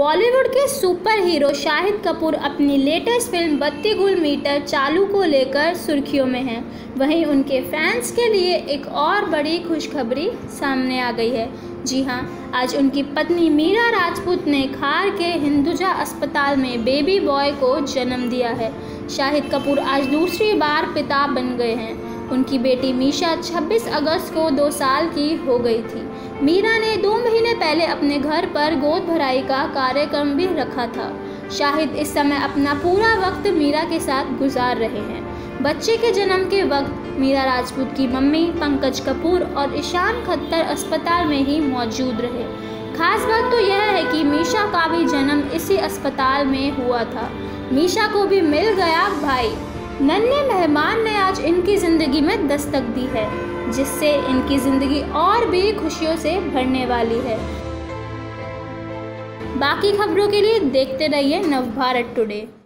बॉलीवुड के super hero Shahid Kapoor अपनी latest film बत्ती गुल मीटर चालू को लेकर सुर्खियों में हैं। वहीं उनके फैंस के लिए एक और बड़ी खुशखबरी सामने आ गई है। जी हां, आज उनकी पत्नी मीरा राजपूत ने खार के हिंदुजा अस्पताल में बेबी बॉय को जन्म दिया है। शाहिद कपूर आज दूसरी बार पिता बन गए हैं। उनकी बेटी मीशा 26 अगस्त को 2 साल की हो गई थी। मीरा ने 2 महीने पहले अपने घर पर गोद भराई का कार्यक्रम भी रखा था। शाहिद इस समय अपना पूरा वक्त मीरा के साथ गुजार रहे हैं। बच्चे के जन्म के वक्त मीरा राजपूत की मम्मी पंकज कपूर और ईशान खट्टर अस्पताल में ही मौजूद रहे। खास बात तो यह है कि मीशा का भी जन्म इसी अस्पताल में हुआ था। मीशा को भी मिल गया भाई। नन्हे मेहमान ने आज इनकी ज़िंदगी में दस्तक दी है, जिससे इनकी ज़िंदगी और भी खुशियों से भरने वाली है। बाकी खबरों के लिए देखते रहिए नवभारत टुडे।